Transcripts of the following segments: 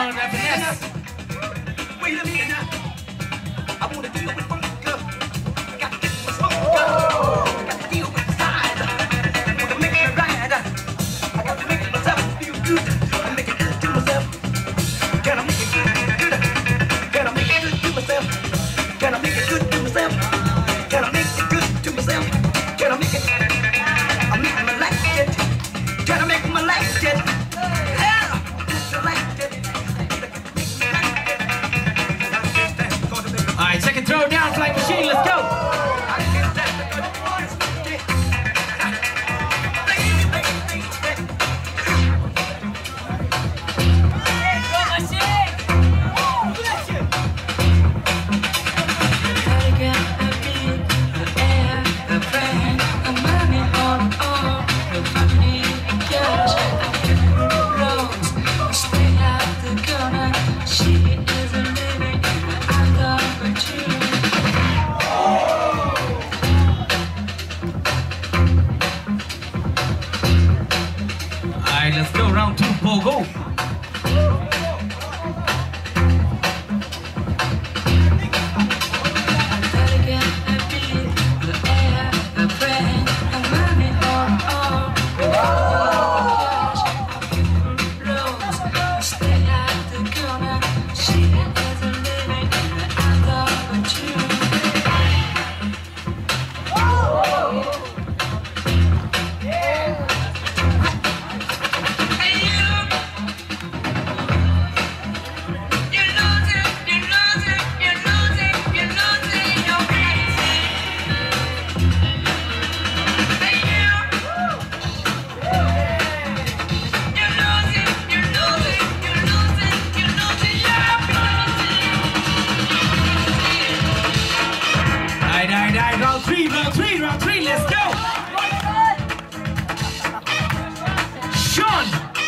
on FNS. Wait a minute now. I wanna deal with funk, girl. I got to get my smoke, girl. I got to deal with the size. I wanna make it right. I got to make myself feel good. I make it good to myself. Can I make it good, good? Can I make it good to myself? Can I make it good to myself? Can I make it good to myself? Can I make it? I make my life get. Can I make my life get? Yeah, I like it. Alright, second throw down, flying machine, let's go! Alright, let's go, round two, go! Round three, let's go! Sean!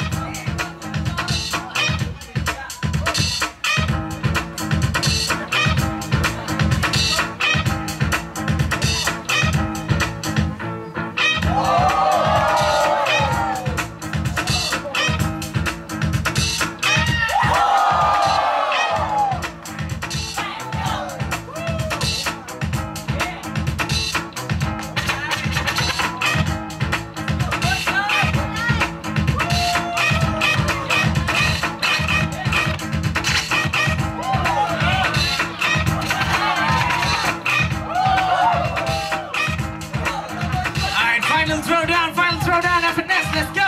Final throw down, FNS, let's go!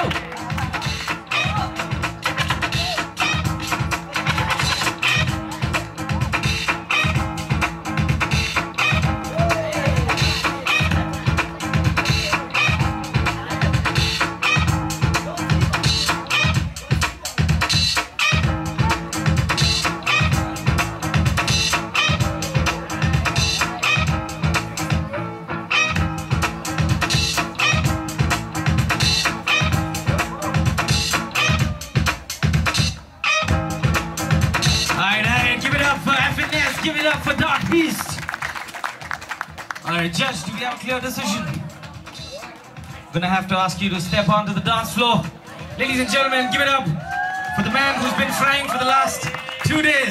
Give it up for Dark Beast. Alright, Judge, do we have a clear decision? Gonna have to ask you to step onto the dance floor. Ladies and gentlemen, give it up for the man who's been trying for the last 2 days.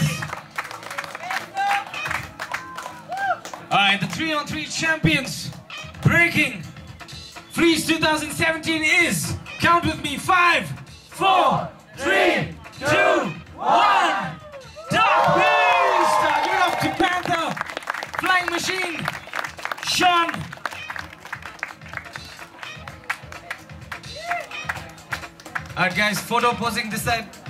Alright, the 3-on-3 champions breaking Freeze 2017 is, count with me, 5, 4, 3, 2, 1. Dark Beast! Give it up to Panther, Flying Machine, Sean. Alright guys, photo posing this side.